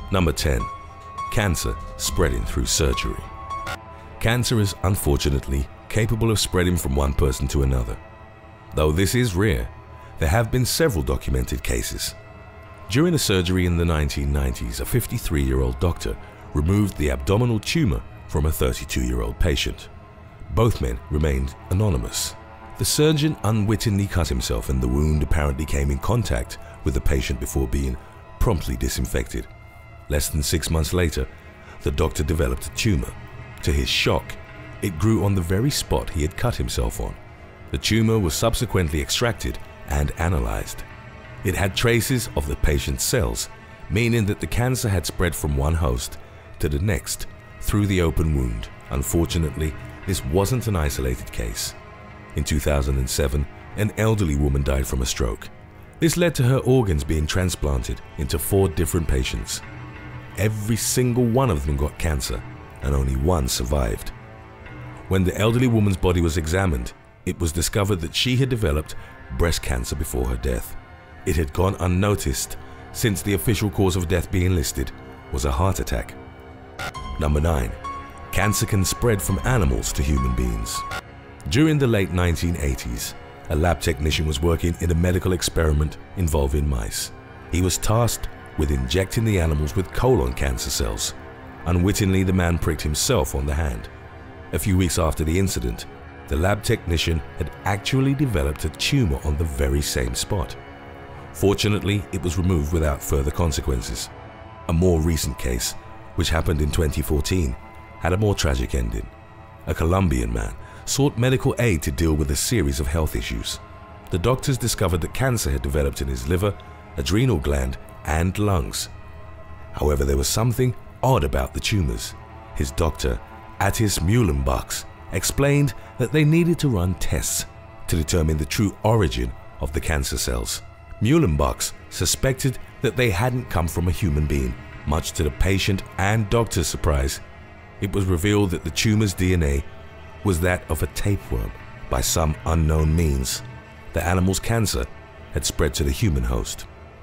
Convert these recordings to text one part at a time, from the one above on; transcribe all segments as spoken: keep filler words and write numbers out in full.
Number ten. Cancer spreading through surgery. Cancer is unfortunately capable of spreading from one person to another. Though this is rare, there have been several documented cases. During a surgery in the nineteen nineties, a fifty-three-year-old doctor removed the abdominal tumor from a thirty-two-year-old patient. Both men remained anonymous. The surgeon unwittingly cut himself and the wound apparently came in contact with the patient before being promptly disinfected. Less than six months later, the doctor developed a tumor. To his shock, it grew on the very spot he had cut himself on. The tumor was subsequently extracted and analyzed. It had traces of the patient's cells, meaning that the cancer had spread from one host to the next through the open wound. Unfortunately, this wasn't an isolated case. In two thousand seven, an elderly woman died from a stroke. This led to her organs being transplanted into four different patients. Every single one of them got cancer, and only one survived. When the elderly woman's body was examined, it was discovered that she had developed breast cancer before her death. It had gone unnoticed, since the official cause of death being listed was a heart attack. Number nine. Cancer can spread from animals to human beings. During the late nineteen eighties, a lab technician was working in a medical experiment involving mice. He was tasked with injecting the animals with colon cancer cells. Unwittingly, the man pricked himself on the hand. A few weeks after the incident, the lab technician had actually developed a tumor on the very same spot. Fortunately, it was removed without further consequences. A more recent case, which happened in twenty fourteen, had a more tragic ending. A Colombian man sought medical aid to deal with a series of health issues. The doctors discovered that cancer had developed in his liver, adrenal gland, and lungs. However, there was something odd about the tumors. His doctor, Attis Muhlenbachs, explained that they needed to run tests to determine the true origin of the cancer cells. Muhlenbachs suspected that they hadn't come from a human being. Much to the patient and doctor's surprise, it was revealed that the tumor's D N A was that of a tapeworm. By some unknown means, the animal's cancer had spread to the human host.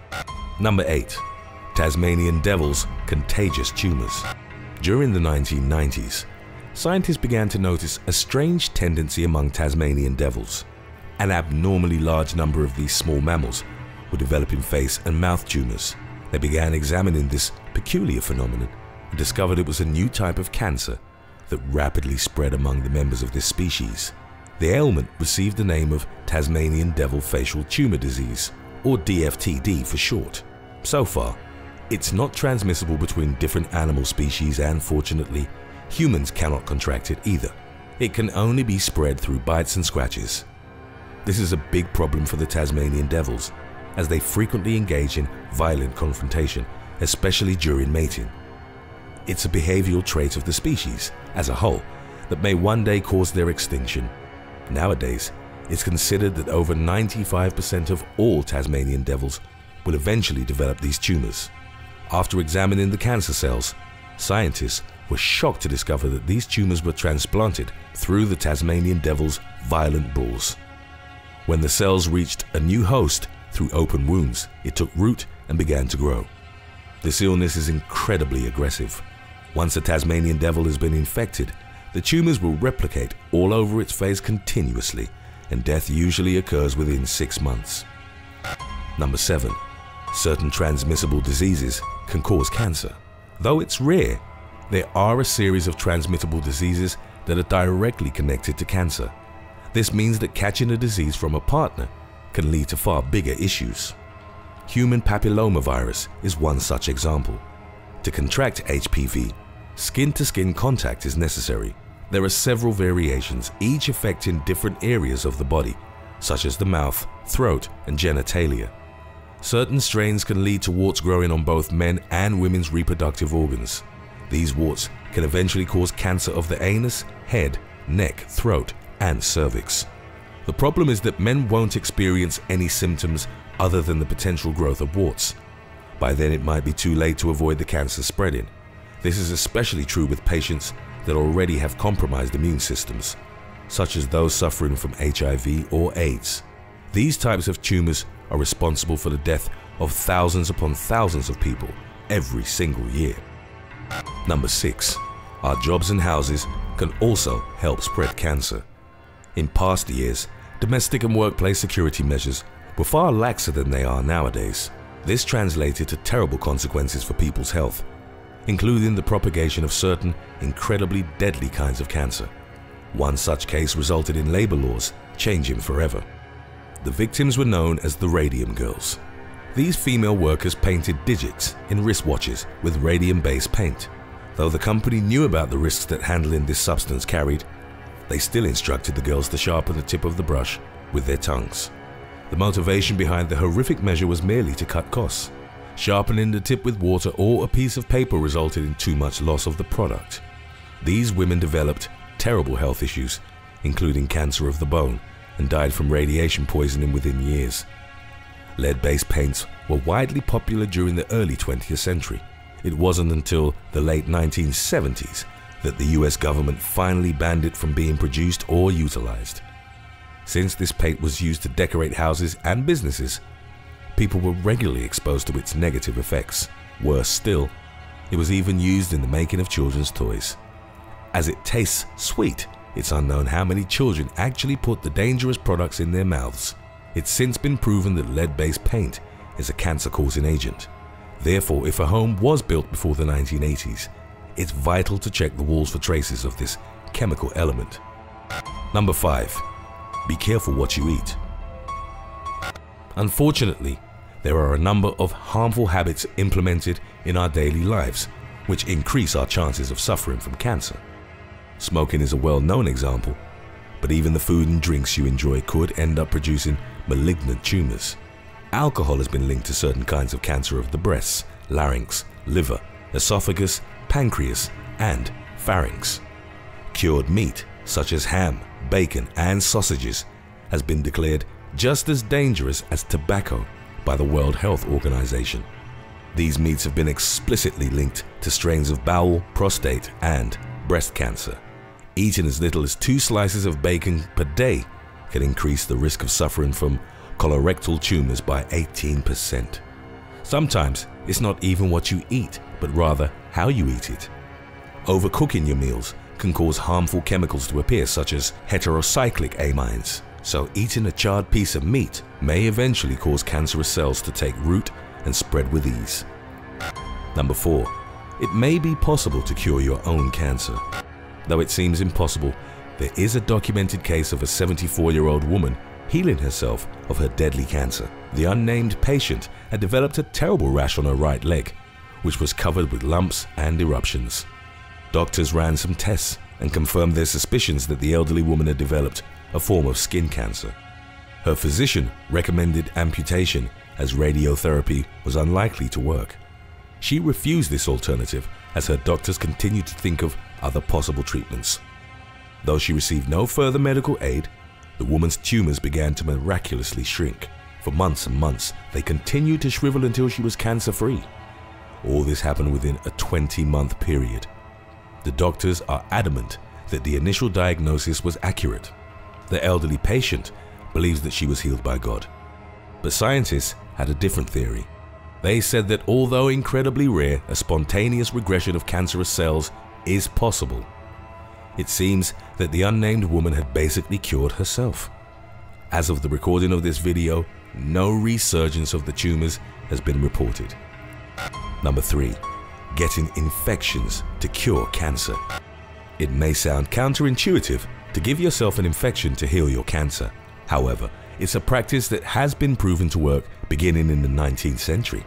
Number eight. Tasmanian devils, contagious tumors. During the nineteen nineties, scientists began to notice a strange tendency among Tasmanian devils. An abnormally large number of these small mammals were developing face and mouth tumors. They began examining this peculiar phenomenon and discovered it was a new type of cancer that rapidly spread among the members of this species. The ailment received the name of Tasmanian devil facial tumor disease, or D F T D for short. So far, it's not transmissible between different animal species, and fortunately, humans cannot contract it either. It can only be spread through bites and scratches. This is a big problem for the Tasmanian devils, as they frequently engage in violent confrontation, especially during mating. It's a behavioral trait of the species as a whole that may one day cause their extinction. Nowadays, it's considered that over ninety-five percent of all Tasmanian devils will eventually develop these tumors. After examining the cancer cells, scientists were shocked to discover that these tumors were transplanted through the Tasmanian devil's violent brawls. When the cells reached a new host through open wounds, it took root and began to grow. This illness is incredibly aggressive. Once a Tasmanian devil has been infected, the tumors will replicate all over its face continuously, and death usually occurs within six months. Number seven. Certain transmissible diseases can cause cancer. Though it's rare, there are a series of transmittable diseases that are directly connected to cancer. This means that catching a disease from a partner can lead to far bigger issues. Human papillomavirus is one such example. To contract H P V, skin-to-skin contact is necessary. There are several variations, each affecting different areas of the body, such as the mouth, throat, and genitalia. Certain strains can lead to warts growing on both men and women's reproductive organs. These warts can eventually cause cancer of the anus, head, neck, throat, and cervix. The problem is that men won't experience any symptoms other than the potential growth of warts. By then, it might be too late to avoid the cancer spreading. This is especially true with patients that already have compromised immune systems, such as those suffering from H I V or AIDS. These types of tumors are responsible for the death of thousands upon thousands of people every single year. Number six. Our jobs and houses can also help spread cancer. In past years, domestic and workplace security measures were far laxer than they are nowadays. This translated to terrible consequences for people's health, including the propagation of certain incredibly deadly kinds of cancer. One such case resulted in labor laws changing forever. The victims were known as the Radium Girls. These female workers painted digits in wristwatches with radium-based paint. Though the company knew about the risks that handling this substance carried, they still instructed the girls to sharpen the tip of the brush with their tongues. The motivation behind the horrific measure was merely to cut costs. Sharpening the tip with water or a piece of paper resulted in too much loss of the product. These women developed terrible health issues, including cancer of the bone, and died from radiation poisoning within years. Lead-based paints were widely popular during the early twentieth century. It wasn't until the late nineteen seventies that the U S government finally banned it from being produced or utilized. Since this paint was used to decorate houses and businesses, people were regularly exposed to its negative effects. Worse still, it was even used in the making of children's toys. As it tastes sweet, it's unknown how many children actually put the dangerous products in their mouths. It's since been proven that lead-based paint is a cancer-causing agent. Therefore, if a home was built before the nineteen eighties, it's vital to check the walls for traces of this chemical element. Number five. Be careful what you eat. Unfortunately, there are a number of harmful habits implemented in our daily lives which increase our chances of suffering from cancer. Smoking is a well-known example, but even the food and drinks you enjoy could end up producing malignant tumors. Alcohol has been linked to certain kinds of cancer of the breasts, larynx, liver, esophagus, pancreas, and pharynx. Cured meat, such as ham, bacon, and sausages, has been declared just as dangerous as tobacco by the World Health Organization. These meats have been explicitly linked to strains of bowel, prostate, and breast cancer. Eating as little as two slices of bacon per day can increase the risk of suffering from colorectal tumors by eighteen percent. Sometimes it's not even what you eat, but rather how you eat it. Overcooking your meals can cause harmful chemicals to appear, such as heterocyclic amines. So eating a charred piece of meat may eventually cause cancerous cells to take root and spread with ease. Number four. It may be possible to cure your own cancer. Though it seems impossible, there is a documented case of a seventy-four-year-old woman healing herself of her deadly cancer. The unnamed patient had developed a terrible rash on her right leg, which was covered with lumps and eruptions. Doctors ran some tests and confirmed their suspicions that the elderly woman had developed a form of skin cancer. Her physician recommended amputation as radiotherapy was unlikely to work. She refused this alternative as her doctors continued to think of other possible treatments. Though she received no further medical aid, the woman's tumors began to miraculously shrink. For months and months, they continued to shrivel until she was cancer-free. All this happened within a twenty-month period. The doctors are adamant that the initial diagnosis was accurate. The elderly patient believes that she was healed by God. But scientists had a different theory. They said that although incredibly rare, a spontaneous regression of cancerous cells is possible. It seems that the unnamed woman had basically cured herself. As of the recording of this video, no resurgence of the tumors has been reported. Number three. Getting infections to cure cancer. It may sound counterintuitive to give yourself an infection to heal your cancer. However, it's a practice that has been proven to work beginning in the nineteenth century.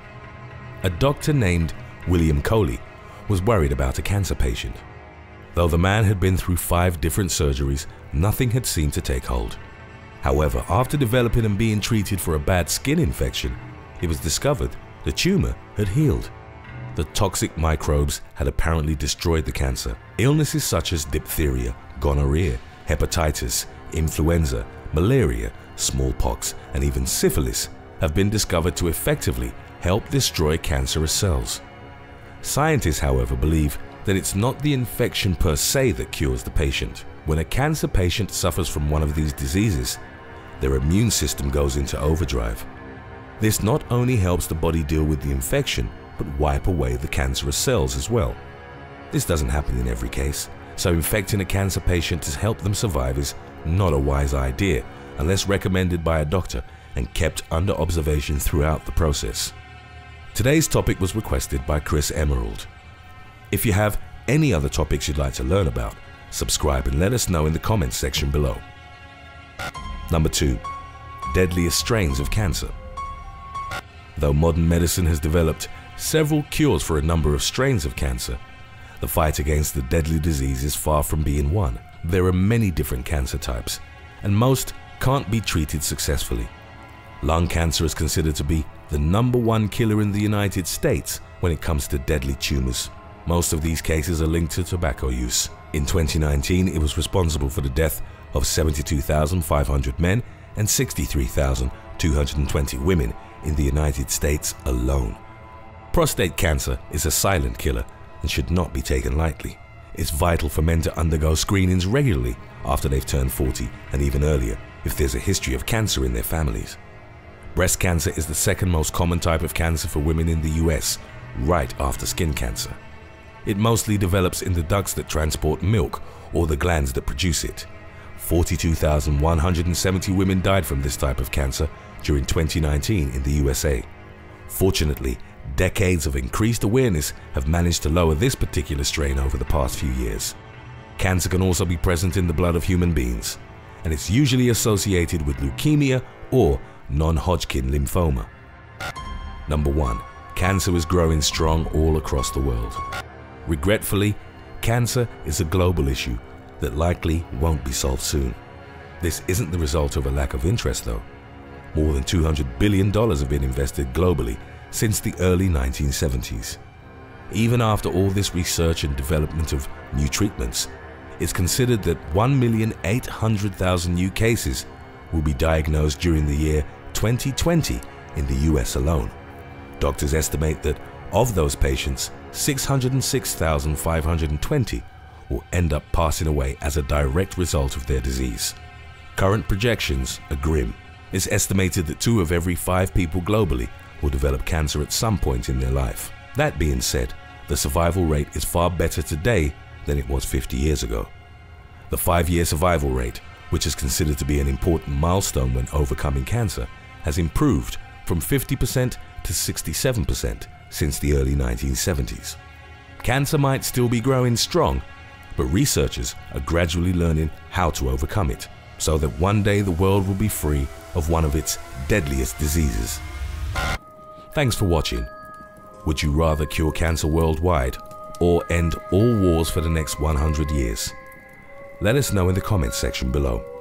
A doctor named William Coley was worried about a cancer patient. Though the man had been through five different surgeries, nothing had seemed to take hold. However, after developing and being treated for a bad skin infection, it was discovered the tumor had healed. The toxic microbes had apparently destroyed the cancer. Illnesses such as diphtheria, gonorrhea, hepatitis, influenza, malaria, smallpox, and even syphilis have been discovered to effectively help destroy cancerous cells. Scientists, however, believe that it's not the infection per se that cures the patient. When a cancer patient suffers from one of these diseases, their immune system goes into overdrive. This not only helps the body deal with the infection, but wipe away the cancerous cells as well. This doesn't happen in every case, so infecting a cancer patient to help them survive is not a wise idea unless recommended by a doctor and kept under observation throughout the process. Today's topic was requested by Chris Emerald. If you have any other topics you'd like to learn about, subscribe and let us know in the comments section below. Number two. Deadliest strains of cancer. Though modern medicine has developed several cures for a number of strains of cancer, the fight against the deadly disease is far from being won. There are many different cancer types, and most can't be treated successfully. Lung cancer is considered to be the number one killer in the United States when it comes to deadly tumors. Most of these cases are linked to tobacco use. In twenty nineteen, it was responsible for the death of seventy-two thousand five hundred men and sixty-three thousand two hundred twenty women in the United States alone. Prostate cancer is a silent killer and should not be taken lightly. It's vital for men to undergo screenings regularly after they've turned forty and even earlier if there's a history of cancer in their families. Breast cancer is the second most common type of cancer for women in the U S, right after skin cancer. It mostly develops in the ducts that transport milk or the glands that produce it. forty-two thousand one hundred seventy women died from this type of cancer during twenty nineteen in the U S A. Fortunately, decades of increased awareness have managed to lower this particular strain over the past few years. Cancer can also be present in the blood of human beings, and it's usually associated with leukemia or non-Hodgkin lymphoma. Number one. Cancer is growing strong all across the world. Regretfully, cancer is a global issue that likely won't be solved soon. This isn't the result of a lack of interest though. More than two hundred billion dollars have been invested globally since the early nineteen seventies. Even after all this research and development of new treatments, it's considered that one million eight hundred thousand new cases will be diagnosed during the year twenty twenty in the U S alone. Doctors estimate that of those patients, six hundred six thousand five hundred twenty will end up passing away as a direct result of their disease. Current projections are grim. It's estimated that two of every five people globally will develop cancer at some point in their life. That being said, the survival rate is far better today than it was fifty years ago. The five-year survival rate, which is considered to be an important milestone when overcoming cancer, has improved from fifty percent to sixty-seven percent since the early nineteen seventies. Cancer might still be growing strong, but researchers are gradually learning how to overcome it, so that one day the world will be free of one of its deadliest diseases. Thanks for watching. Would you rather cure cancer worldwide or end all wars for the next one hundred years? Let us know in the comments section below.